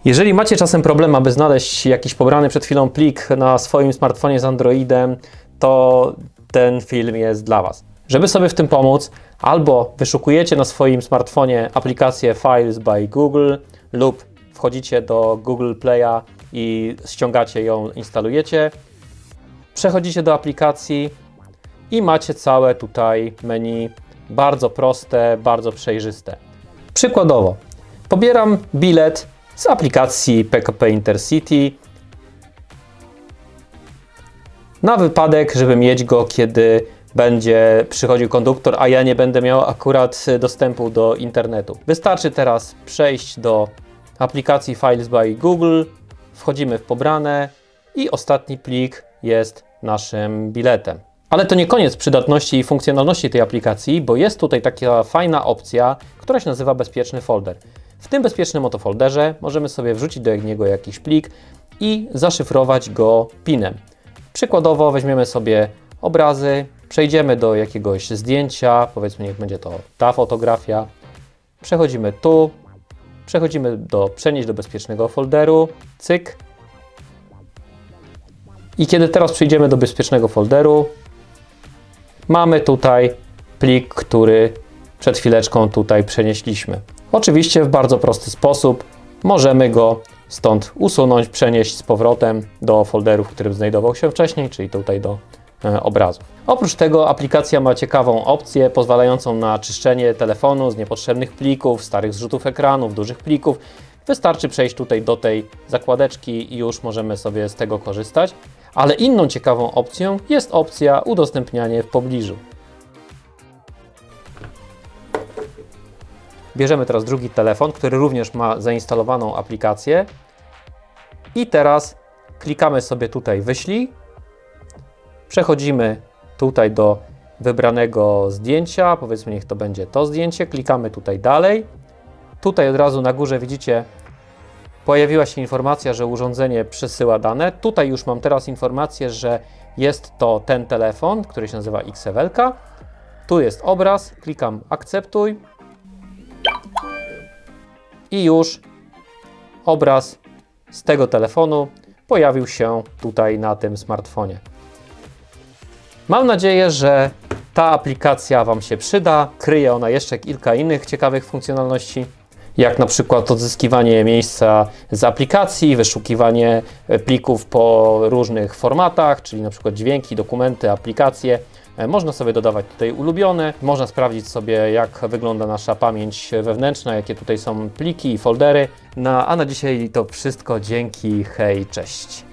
Jeżeli macie czasem problem, aby znaleźć jakiś pobrany przed chwilą plik na swoim smartfonie z Androidem, to ten film jest dla Was. Żeby sobie w tym pomóc, albo wyszukujecie na swoim smartfonie aplikację Files by Google lub wchodzicie do Google Play'a i ściągacie ją, instalujecie, przechodzicie do aplikacji i macie całe tutaj menu, bardzo proste, bardzo przejrzyste. Przykładowo, pobieram bilet z aplikacji PKP Intercity na wypadek, żeby mieć go, kiedy będzie przychodził konduktor, a ja nie będę miał akurat dostępu do internetu. Wystarczy teraz przejść do aplikacji Files by Google, wchodzimy w pobrane i ostatni plik jest naszym biletem. Ale to nie koniec przydatności i funkcjonalności tej aplikacji, bo jest tutaj taka fajna opcja, która się nazywa bezpieczny folder. W tym bezpiecznym oto folderze możemy sobie wrzucić do niego jakiś plik i zaszyfrować go PIN-em. Przykładowo weźmiemy sobie obrazy, przejdziemy do jakiegoś zdjęcia, powiedzmy niech będzie to ta fotografia, przechodzimy tu, przechodzimy do przenieść do bezpiecznego folderu, cyk. I kiedy teraz przejdziemy do bezpiecznego folderu, mamy tutaj plik, który przed chwileczką tutaj przenieśliśmy. Oczywiście w bardzo prosty sposób możemy go stąd usunąć, przenieść z powrotem do folderu, w którym znajdował się wcześniej, czyli tutaj do obrazów. Oprócz tego aplikacja ma ciekawą opcję pozwalającą na czyszczenie telefonu z niepotrzebnych plików, starych zrzutów ekranów, dużych plików. Wystarczy przejść tutaj do tej zakładeczki i już możemy sobie z tego korzystać. Ale inną ciekawą opcją jest opcja udostępnianie w pobliżu. Bierzemy teraz drugi telefon, który również ma zainstalowaną aplikację i teraz klikamy sobie tutaj wyślij, przechodzimy tutaj do wybranego zdjęcia, powiedzmy niech to będzie to zdjęcie, klikamy tutaj dalej, tutaj od razu na górze widzicie pojawiła się informacja, że urządzenie przesyła dane, tutaj już mam teraz informację, że jest to ten telefon, który się nazywa XEVL, tu jest obraz, klikam akceptuj. I już obraz z tego telefonu pojawił się tutaj na tym smartfonie. Mam nadzieję, że ta aplikacja Wam się przyda. Kryje ona jeszcze kilka innych ciekawych funkcjonalności, jak na przykład odzyskiwanie miejsca z aplikacji, wyszukiwanie plików po różnych formatach, czyli na przykład dźwięki, dokumenty, aplikacje. Można sobie dodawać tutaj ulubione, można sprawdzić sobie, jak wygląda nasza pamięć wewnętrzna, jakie tutaj są pliki i foldery. A na dzisiaj to wszystko. Dzięki, hej, cześć.